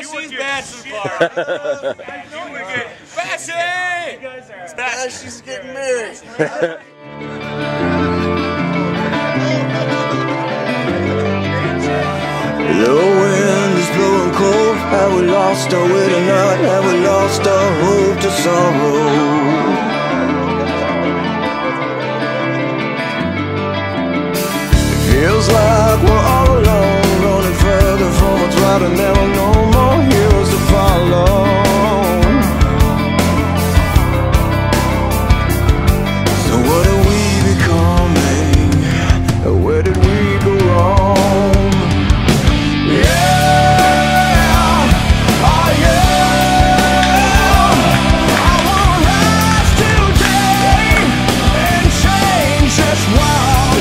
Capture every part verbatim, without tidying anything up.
Bashy's bachelor party. Bashy! Bashy's getting married. The wind is blowing cold. Have we lost our way tonight? Have we lost our hope to sorrow? Feels like we're all alone, running further from what's right, and there are no more heroes to follow. So what are we becoming? Where did we go wrong? Yeah, oh yeah, I wanna rise today and change this world.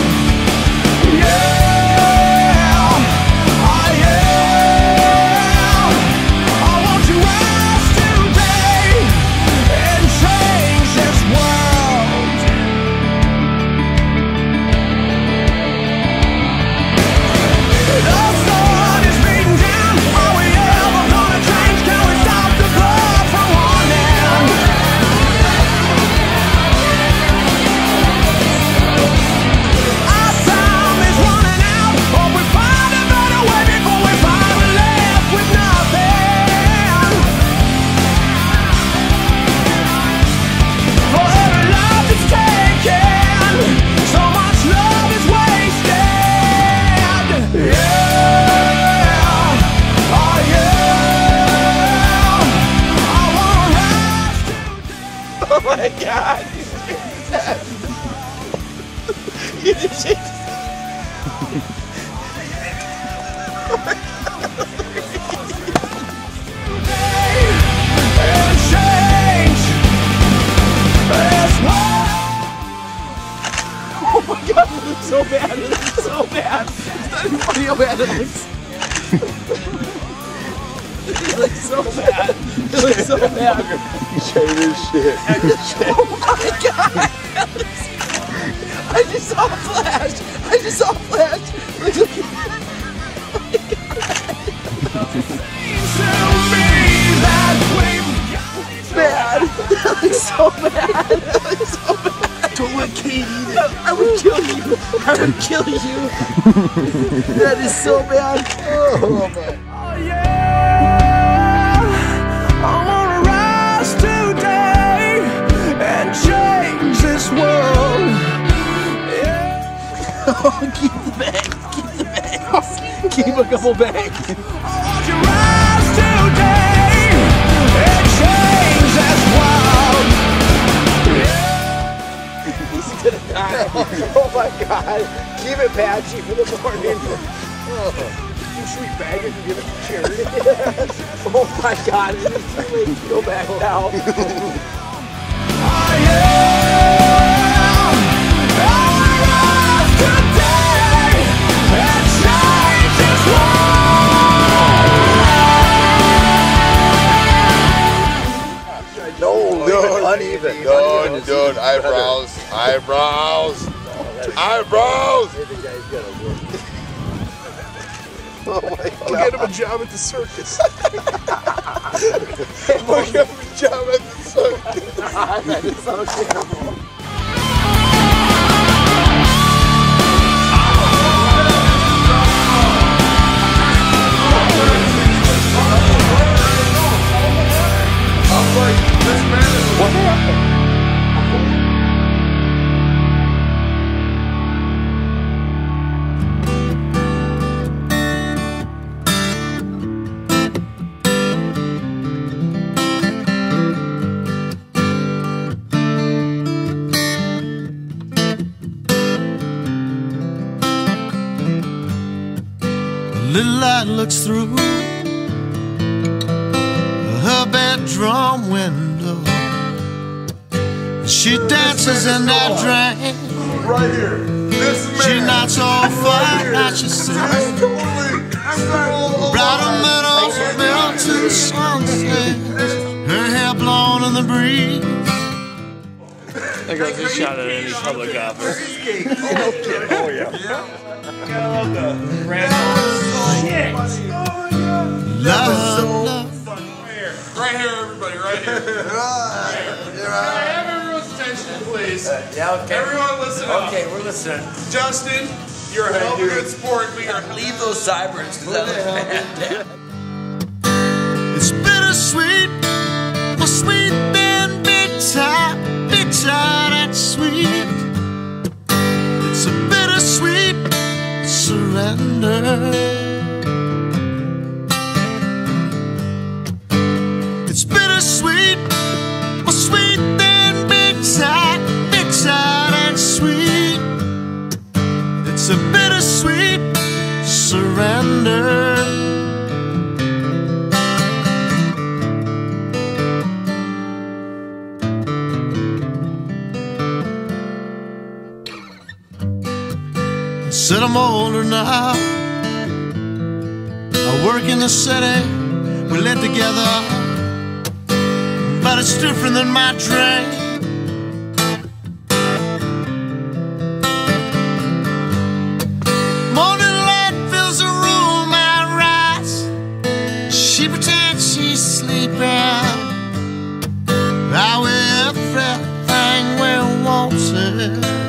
Oh my God! You just shake this. Oh my God! And change as well. Oh my God! It looks so bad! It looks so bad! It's not even funny how bad it looks. It looks so bad. It looks so bad. Shave this shit. Oh my God! I just saw a flash! I just saw a flash! Look, look. Bad! That looks so bad! That looks so bad! Don't let Kate eat it! I would kill you! I would kill you! That is so bad! Oh my. Oh yeah! I wanna rise today and change this world. Yeah. Oh, keep the bag. Keep the bag. Keep a couple bags. I want you rise today and change this world. Yeah. He's gonna die. Oh my God. Keep it patchy for the morning. Oh. Should we bag it and give it to charity? Oh my God, it is too late to go back now. I am, I rise today and change this world. No, no, uneven. Dude, dude, eyebrows, eyebrows, eyebrows. Oh my God. I'll get him a job at the circus. I'll get him a job at the circus. That is so terrible. What happened? Little light looks through her bedroom window. She dances in that drink. Right here. This man. She knocks off fire as she sings. Brighter meadows, melting sunsets, her hair blown in the breeze. That girl just shot at any public office. Oh yeah. Got all the random shit. Love, love. Right here, everybody, right here. Right. Can I have everyone's attention, please? Uh, yeah, okay. Everyone listen up. Okay, we're listening. Justin, you're a hell of a good sport, but you're Leave those sideburns because that looks bad. It's bittersweet, my sweet and bitter, bitter and sweet. It's a bittersweet surrender. It's bittersweet, my sweet and bitter, bitter and sweet. It's a bittersweet surrender. Said I'm older now. I work in the city, we live together, but it's different than my dream. Morning light fills the room, I rise. She pretends she's sleeping. I will everything we wanted.